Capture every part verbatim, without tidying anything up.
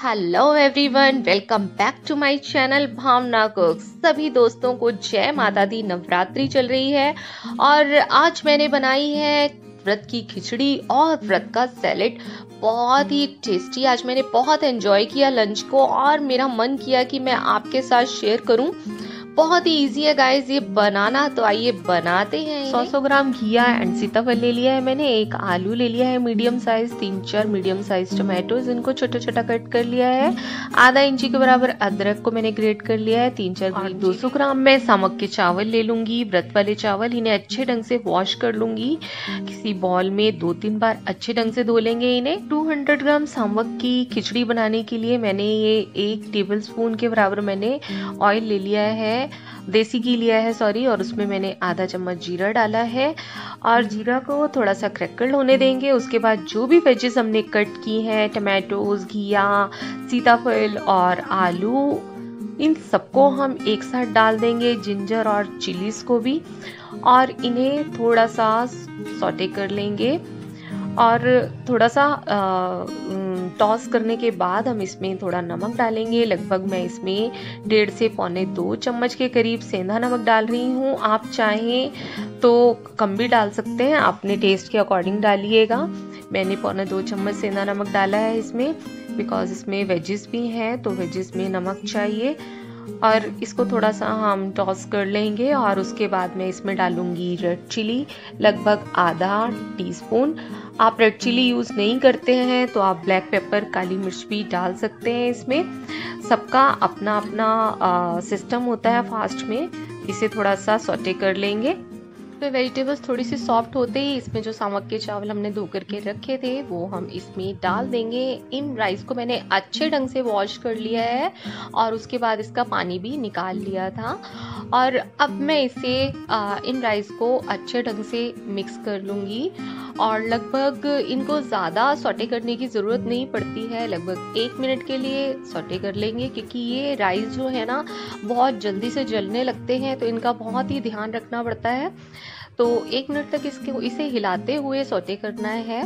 Hello everyone, welcome back to my channel Bhavna cooks. सभी दोस्तों को जय माता दी। नवरात्रि चल रही है और आज मैंने बनाई है व्रत की खिचड़ी और व्रत का सैलेड। बहुत ही टेस्टी। आज मैंने बहुत एंजॉय किया लंच को और मेरा मन किया कि मैं आपके साथ शेयर करूं। बहुत ही इजी है गाइस ये बनाना, तो आइए बनाते हैं। सौ सौ ग्राम घिया एंड सीताफल ले लिया है मैंने। एक आलू ले लिया है मीडियम साइज। तीन चार मीडियम साइज टमाटोज, इनको छोटा छोटा कट कर लिया है। आधा इंची के बराबर अदरक को मैंने ग्रेट कर लिया है। तीन चार दो सौ ग्राम मैं सामक के चावल ले लूंगी, व्रत वाले चावल। इन्हें अच्छे ढंग से वॉश कर लूंगी किसी बॉल में। दो तीन बार अच्छे ढंग से धो लेंगे इन्हें। दो सौ ग्राम सामक की खिचड़ी बनाने के लिए मैंने ये एक टेबल स्पून के बराबर मैंने ऑयल ले लिया है, देसी घी लिया है सॉरी, और उसमें मैंने आधा चम्मच जीरा डाला है और जीरा को थोड़ा सा क्रैकल होने देंगे। उसके बाद जो भी वेजेस हमने कट की हैं, टमाटोज, घिया, सीताफल और आलू, इन सबको हम एक साथ डाल देंगे। जिंजर और चिलीज को भी, और इन्हें थोड़ा सा सौटे कर लेंगे। और थोड़ा सा टॉस करने के बाद हम इसमें थोड़ा नमक डालेंगे। लगभग मैं इसमें डेढ़ से पौने दो चम्मच के करीब सेंधा नमक डाल रही हूँ। आप चाहें तो कम भी डाल सकते हैं, अपने टेस्ट के अकॉर्डिंग डालिएगा। मैंने पौने दो चम्मच सेंधा नमक डाला है इसमें, बिकॉज इसमें वेजिस भी हैं तो वेजिस में नमक चाहिए। और इसको थोड़ा सा हम टॉस कर लेंगे और उसके बाद मैं इसमें डालूंगी रेड चिली, लगभग आधा टीस्पून। आप रेड चिली यूज़ नहीं करते हैं तो आप ब्लैक पेपर, काली मिर्च भी डाल सकते हैं इसमें। सबका अपना अपना सिस्टम होता है फास्ट में। इसे थोड़ा सा सौटे कर लेंगे। तो वेजिटेबल्स थोड़ी सी सॉफ्ट होते ही इसमें जो सामक के चावल हमने धो करके रखे थे वो हम इसमें डाल देंगे। इन राइस को मैंने अच्छे ढंग से वॉश कर लिया है और उसके बाद इसका पानी भी निकाल लिया था। और अब मैं इसे आ, इन राइस को अच्छे ढंग से मिक्स कर लूँगी। और लगभग इनको ज़्यादा सौटे करने की ज़रूरत नहीं पड़ती है, लगभग एक मिनट के लिए सौटे कर लेंगे, क्योंकि ये राइस जो है ना बहुत जल्दी से जलने लगते हैं, तो इनका बहुत ही ध्यान रखना पड़ता है। तो एक मिनट तक इसके इसे हिलाते हुए सौटे करना है।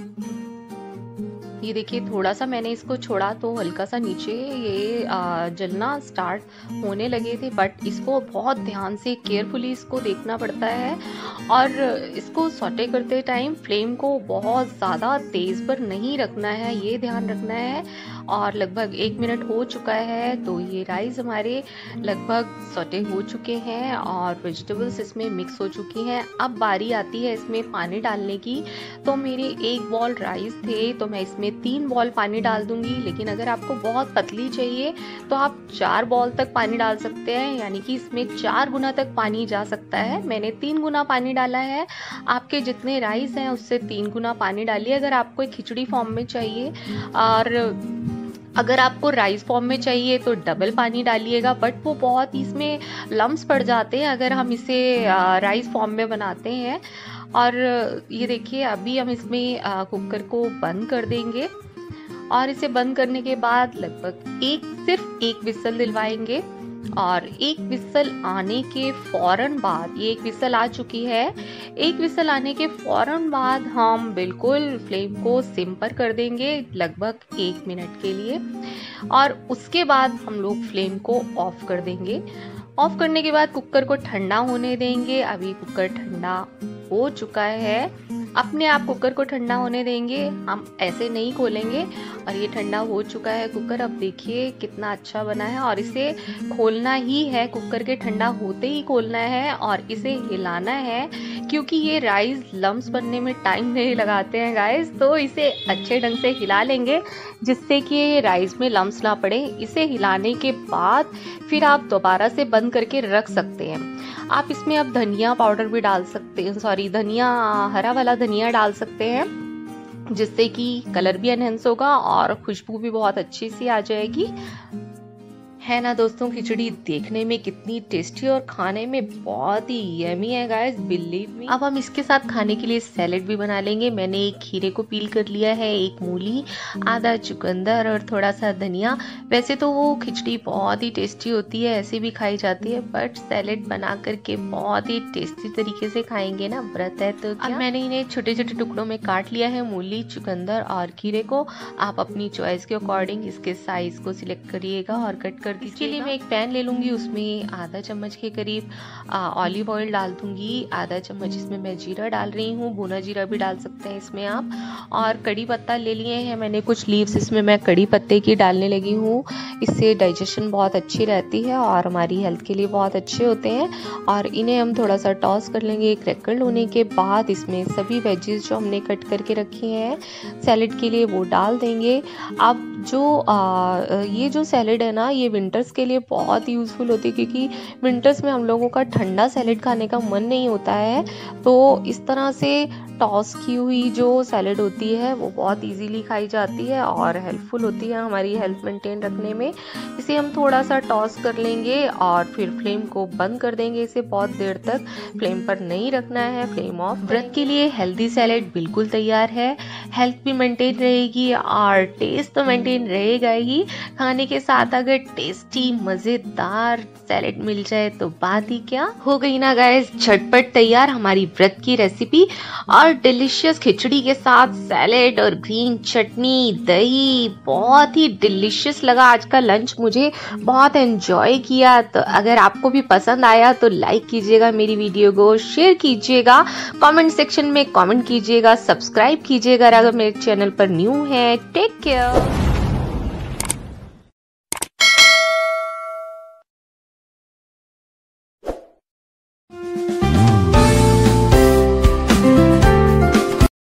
ये देखिए थोड़ा सा मैंने इसको छोड़ा तो हल्का सा नीचे ये आ, जलना स्टार्ट होने लगे थे, बट इसको बहुत ध्यान से केयरफुली इसको देखना पड़ता है। और इसको सौटे करते टाइम फ्लेम को बहुत ज़्यादा तेज़ पर नहीं रखना है, ये ध्यान रखना है। और लगभग एक मिनट हो चुका है तो ये राइस हमारे लगभग सौटे हो चुके हैं और वेजिटेबल्स इसमें मिक्स हो चुकी हैं। अब बारी आती है इसमें पानी डालने की। तो मेरे एक बॉल राइस थे तो मैं इसमें तीन बॉल पानी डाल दूंगी, लेकिन अगर आपको बहुत पतली चाहिए तो आप चार बॉल तक पानी डाल सकते हैं, यानी कि इसमें चार गुना तक पानी जा सकता है। मैंने तीन गुना पानी डाला है। आपके जितने राइस हैं उससे तीन गुना पानी डालिए अगर आपको खिचड़ी फॉर्म में चाहिए। और अगर आपको राइस फॉर्म में चाहिए तो डबल पानी डालिएगा, बट वो बहुत इसमें लम्स पड़ जाते हैं अगर हम इसे राइस फॉर्म में बनाते हैं। और ये देखिए अभी हम इसमें कुकर को बंद कर देंगे और इसे बंद करने के बाद लगभग एक सिर्फ एक विसल दिलवाएंगे। और एक विसल आने के फौरन बाद, ये एक विसल आ चुकी है, एक विसल आने के फौरन बाद हम बिल्कुल फ्लेम को सिम पर कर देंगे लगभग एक मिनट के लिए। और उसके बाद हम लोग फ्लेम को ऑफ कर देंगे। ऑफ करने के बाद कुकर को ठंडा होने देंगे। अभी कुकर ठंडा हो चुका है, अपने आप कुकर को ठंडा होने देंगे, हम ऐसे नहीं खोलेंगे। और ये ठंडा हो चुका है कुकर। अब देखिए कितना अच्छा बना है। और इसे खोलना ही है, कुकर के ठंडा होते ही खोलना है और इसे हिलाना है, क्योंकि ये राइस लम्स बनने में टाइम नहीं लगाते हैं गाइस। तो इसे अच्छे ढंग से हिला लेंगे जिससे कि राइस में लम्स ना पड़े। इसे हिलाने के बाद फिर आप दोबारा से बंद करके रख सकते हैं। आप इसमें अब धनिया पाउडर भी डाल सकते हैं, सॉरी धनिया, हरा वाला धनिया डाल सकते हैं, जिससे कि कलर भी एनहेंस होगा और खुशबू भी बहुत अच्छी सी आ जाएगी। है ना दोस्तों, खिचड़ी देखने में कितनी टेस्टी और खाने में बहुत ही यमी है गाइस, बिलीव मी। अब हम इसके साथ खाने के लिए सैलेड भी बना लेंगे। मैंने एक खीरे को पील कर लिया है, एक मूली, आधा चुकंदर और थोड़ा सा धनिया। वैसे तो वो खिचड़ी बहुत ही टेस्टी होती है, ऐसे भी खाई जाती है, बट सैलेड बना करके बहुत ही टेस्टी तरीके से खाएंगे ना, व्रत है तो क्या। अब मैंने इन्हें छोटे छोटे टुकड़ों में काट लिया है, मूली, चुकंदर और खीरे को। आप अपनी चॉइस के अकॉर्डिंग इसके साइज को सिलेक्ट करिएगा और कट कर। इसके लिए मैं एक पैन ले लूंगी, उसमें आधा चम्मच के करीब ऑलिव ऑयल डाल दूंगी। आधा चम्मच इसमें मैं जीरा डाल रही हूँ, भुना जीरा भी डाल सकते हैं इसमें आप। और कड़ी पत्ता ले लिए हैं मैंने कुछ लीव्स, इसमें मैं कड़ी पत्ते की डालने लगी हूँ। इससे डाइजेशन बहुत अच्छी रहती है और हमारी हेल्थ के लिए बहुत अच्छे होते हैं। और इन्हें हम थोड़ा सा टॉस कर लेंगे। क्रैकल होने के बाद इसमें सभी वेजेस जो हमने कट करके रखी हैं सैलेड के लिए वो डाल देंगे। अब जो आ, ये जो सैलेड है ना, ये विंटर्स के लिए बहुत यूज़फुल होती है, क्योंकि विंटर्स में हम लोगों का ठंडा सैलेड खाने का मन नहीं होता है। तो इस तरह से टॉस की हुई जो सैलेड होती है वो बहुत इजीली खाई जाती है और हेल्पफुल होती है हमारी हेल्थ मेंटेन रखने में। इसे हम थोड़ा सा टॉस कर लेंगे और फिर फ्लेम को बंद कर देंगे। इसे बहुत देर तक फ्लेम पर नहीं रखना है, फ्लेम ऑफ। व्रत के लिए हेल्दी सैलेड बिल्कुल तैयार है। हेल्थ भी मेंटेन रहेगी और टेस्ट तो मेंटेन रहेगा ही। खाने के साथ अगर टेस्टी मजेदार सैलेड मिल जाए तो बात ही क्या हो गई ना गाइस। झटपट तैयार हमारी व्रत की रेसिपी और डिलीशियस खिचड़ी के साथ सैलेड और ग्रीन चटनी, दही, बहुत ही डिलीशियस लगा आज का लंच। मुझे बहुत एंजॉय किया। तो अगर आपको भी पसंद आया तो लाइक कीजिएगा, मेरी वीडियो को शेयर कीजिएगा, कमेंट सेक्शन में कमेंट कीजिएगा, सब्सक्राइब कीजिएगा अगर मेरे चैनल पर न्यू है। Take care.